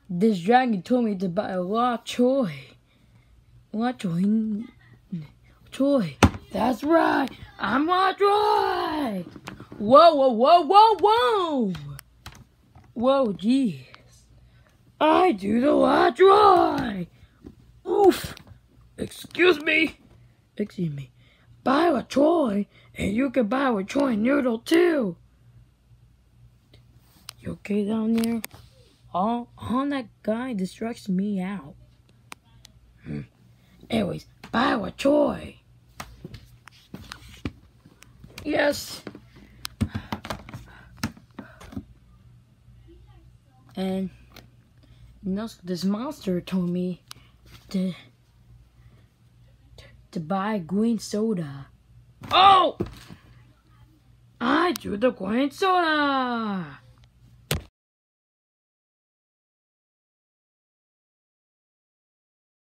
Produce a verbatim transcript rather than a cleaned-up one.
This dragon told me to buy a lot of Choy. A lot of Choy. Choy. That's right. I'm not Choy. Whoa, whoa, whoa, whoa, whoa. Whoa, jeez. I do the lot Choy. Oof. Excuse me. Excuse me. Buy a Choy, and you can buy a Choy noodle too. You okay down there? All, all that guy distracts me out. Hmm. Anyways, buy a Choy. Yes. And, and also this monster told me to, to to buy green soda. Oh! I do the green soda.